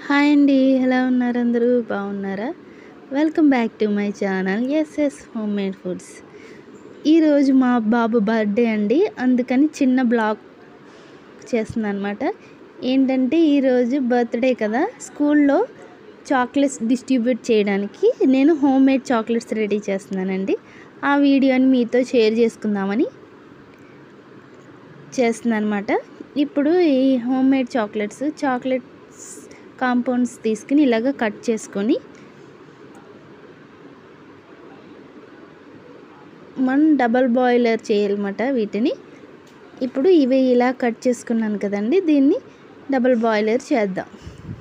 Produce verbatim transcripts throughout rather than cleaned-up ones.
Hi అండి. ఎలా ఉన్నారు అందరూ? బాగున్నారా? Welcome back to my channel SS home made foods. ఈరోజు మా బాబు బర్త్డే అండి, అందుకని చిన్న బ్లాగ్ చేస్తున్నాను అనమాట. ఏంటంటే ఈరోజు బర్త్డే కదా, స్కూల్లో చాక్లెట్స్ డిస్ట్రిబ్యూట్ చేయడానికి నేను హోమ్ మేడ్ చాక్లెట్స్ రెడీ చేస్తున్నానండి. ఆ వీడియోని మీతో షేర్ చేసుకుందామని చేస్తున్నాను అనమాట. ఇప్పుడు ఈ home made chocolates chocolates compounds తీసుకుని ఇలాగ కట్ చేసుకొని మనం డబల్ బాయిలర్ చేయాలన్నమాట వీటిని. ఇప్పుడు ఇవి ఇలా కట్ చేసుకున్నాను కదండి, దీన్ని డబల్ బాయిలర్ చేద్దాం.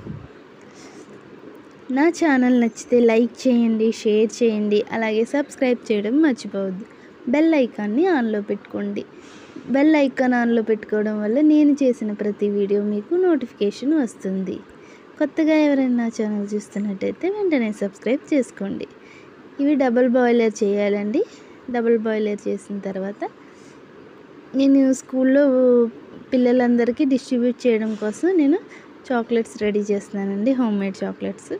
నా ఛానల్ నచ్చితే లైక్ చేయండి, షేర్ చేయండి, అలాగే సబ్స్క్రైబ్ చేయడం మర్చిపోవద్దు. బెల్ ఐకాన్ని ఆన్లో పెట్టుకోండి. బెల్ ఐకాన్ ఆన్లో పెట్టుకోవడం వల్ల నేను చేసిన ప్రతి వీడియో మీకు నోటిఫికేషన్ వస్తుంది. కొత్తగా ఎవరైనా నా ఛానల్ చూస్తున్నట్టయితే వెంటనే సబ్స్క్రైబ్ చేసుకోండి. ఇవి డబుల్ బాయిలర్ చేయాలండి. డబుల్ బాయిలర్ చేసిన తర్వాత నేను స్కూల్లో పిల్లలందరికీ డిస్ట్రిబ్యూట్ చేయడం కోసం నేను చాక్లెట్స్ రెడీ చేస్తున్నానండి, హోమ్ మేడ్ చాక్లెట్స్.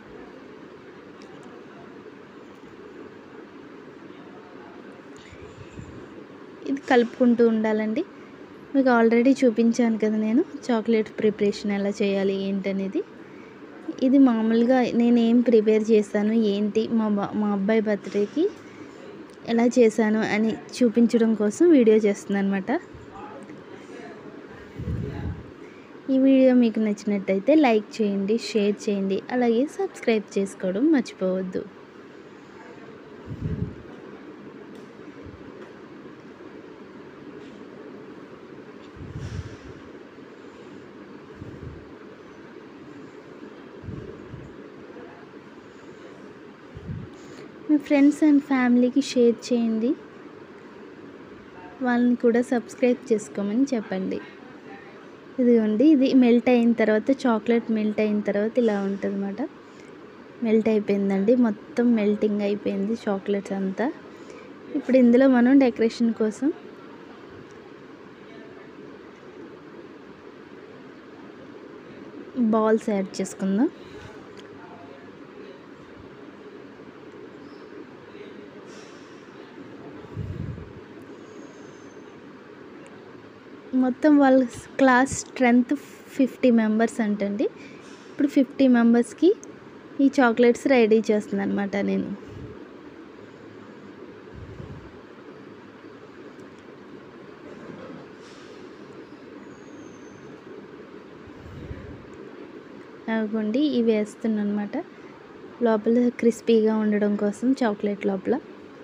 ఇది కలుపుకుంటూ ఉండాలండి. మీకు ఆల్రెడీ చూపించాను కదా నేను చాక్లెట్ ప్రిపరేషన్ ఎలా చేయాలి ఏంటనేది. ఇది మామూలుగా నేను ఏం ప్రిపేర్ చేశాను ఏంటి మా బా మా అబ్బాయి బర్త్డేకి ఎలా చేశాను అని చూపించడం కోసం వీడియో చేస్తున్నాను అనమాట. ఈ వీడియో మీకు నచ్చినట్టయితే లైక్ చేయండి, షేర్ చేయండి, అలాగే సబ్స్క్రైబ్ చేసుకోవడం మర్చిపోవద్దు. మీ ఫ్రెండ్స్ అండ్ ఫ్యామిలీకి షేర్ చేయండి, వాళ్ళని కూడా సబ్స్క్రైబ్ చేసుకోమని చెప్పండి. ఇదిగోండి, ఇది మెల్ట్ అయిన తర్వాత చాక్లెట్ మెల్ట్ అయిన తర్వాత ఇలా ఉంటుంది అన్నమాట. మెల్ట్ అయిపోయిందండి, మొత్తం మెల్టింగ్ అయిపోయింది చాక్లెట్స్ అంతా. ఇప్పుడు ఇందులో మనం డెకరేషన్ కోసం బాల్స్ యాడ్ చేసుకుందాం. మొత్తం వాళ్ళ క్లాస్ స్ట్రెంత్ ఫిఫ్టీ మెంబర్స్ అంటండి. ఇప్పుడు ఫిఫ్టీ మెంబర్స్కి ఈ చాక్లెట్స్ రెడీ చేస్తున్నాను అనమాట నేను. అవ్వండి, ఇవి వేస్తున్నాను అనమాట లోపల క్రిస్పీగా ఉండడం కోసం చాక్లెట్ లోపల.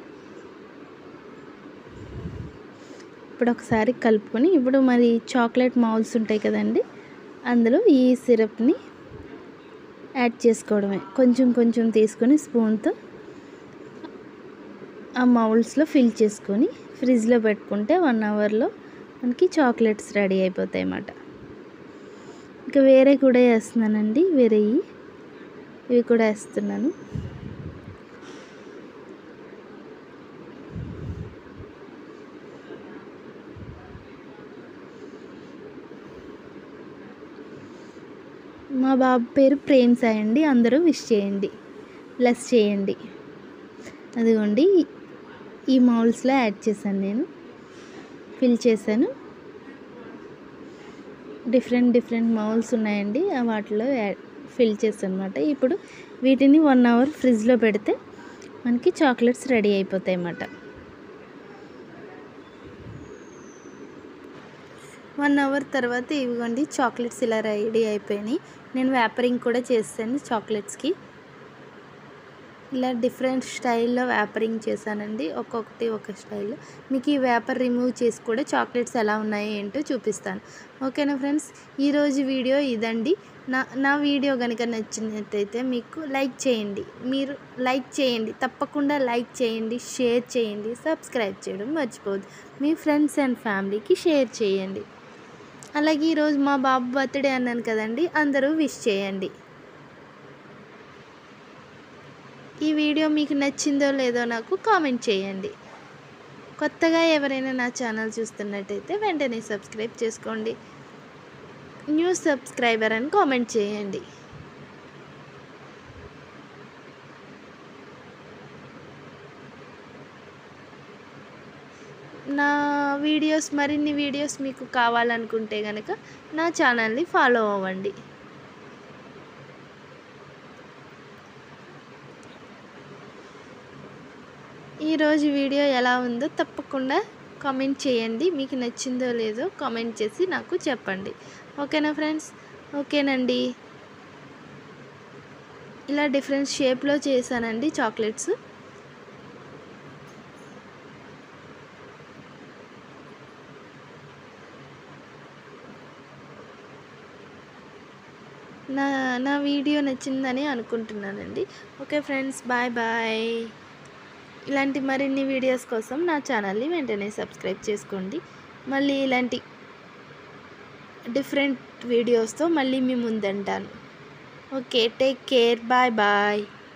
ఇప్పుడు ఒకసారి కలుపుకొని ఇప్పుడు మరి చాక్లెట్ మౌల్స్ ఉంటాయి కదండి, అందులో ఈ సిరప్ని యాడ్ చేసుకోవడమే. కొంచెం కొంచెం తీసుకొని స్పూన్తో ఆ మౌల్స్లో ఫిల్ చేసుకొని ఫ్రిడ్జ్లో పెట్టుకుంటే వన్ అవర్లో మనకి చాక్లెట్స్ రెడీ అయిపోతాయి అన్నమాట. ఇంకా వేరే కూడా వేస్తున్నానండి, వేరే ఇవి కూడా వేస్తున్నాను. మా బాబు పేరు ప్రేమ్ సాయి అండి, అందరూ విష్ చేయండి, బ్లెస్ చేయండి. అదిగోండి, ఈ మౌల్స్లో యాడ్ చేశాను, నేను ఫిల్ చేశాను. డిఫరెంట్ డిఫరెంట్ మౌల్స్ ఉన్నాయండి, వాటిలో యాడ్ ఫిల్ చేశాను అనమాట. ఇప్పుడు వీటిని వన్ అవర్ ఫ్రిడ్జ్లో పెడితే మనకి చాక్లెట్స్ రెడీ అయిపోతాయి అన్నమాట. వన్ అవర్ తర్వాత ఇవిగోండి చాక్లెట్స్ ఇలా రెడీ అయిపోయినాయి. నేను వ్యాపరింగ్ కూడా చేశాను చాక్లెట్స్కి. ఇలా డిఫరెంట్ స్టైల్లో వ్యాపరింగ్ చేశానండి, ఒక్కొక్కటి ఒక స్టైల్లో. మీకు ఈ వ్యాపర్ రిమూవ్ చేసి కూడా చాక్లెట్స్ ఎలా ఉన్నాయో ఏంటో చూపిస్తాను. ఓకేనా ఫ్రెండ్స్, ఈరోజు వీడియో ఇదండి. నా నా వీడియో కనుక నచ్చినట్టయితే మీకు లైక్ చేయండి, మీరు లైక్ చేయండి, తప్పకుండా లైక్ చేయండి, షేర్ చేయండి, సబ్స్క్రైబ్ చేయడం మర్చిపోవద్దు. మీ ఫ్రెండ్స్ అండ్ ఫ్యామిలీకి షేర్ చేయండి. అలాగే ఈరోజు మా బాబు బర్త్డే అన్నాను కదండి, అందరూ విష్ చేయండి. ఈ వీడియో మీకు నచ్చిందో లేదో నాకు కామెంట్ చేయండి. కొత్తగా ఎవరైనా నా ఛానల్ చూస్తున్నట్టయితే వెంటనే సబ్స్క్రైబ్ చేసుకోండి. న్యూ సబ్స్క్రైబర్ అని కామెంట్ చేయండి. నా వీడియోస్ మరిన్ని వీడియోస్ మీకు కావాలనుకుంటే కనుక నా ఛానల్ని ఫాలో అవ్వండి. ఈరోజు వీడియో ఎలా ఉందో తప్పకుండా కామెంట్ చేయండి. మీకు నచ్చిందో లేదో కామెంట్ చేసి నాకు చెప్పండి. ఓకేనా ఫ్రెండ్స్? ఓకేనండి. ఇలా డిఫరెంట్ షేప్లో చేశానండి చాక్లెట్స్. నా నా వీడియో నచ్చిందని అనుకుంటున్నానండి. Okay friends, bye bye. ఇలాంటి మరిన్ని వీడియోస్ కోసం నా ఛానల్ని వెంటనే సబ్స్క్రైబ్ చేసుకోండి. మళ్ళీ ఇలాంటి డిఫరెంట్ వీడియోస్తో మళ్ళీ మీ ముందుంటాను. Okay, take care, bye bye.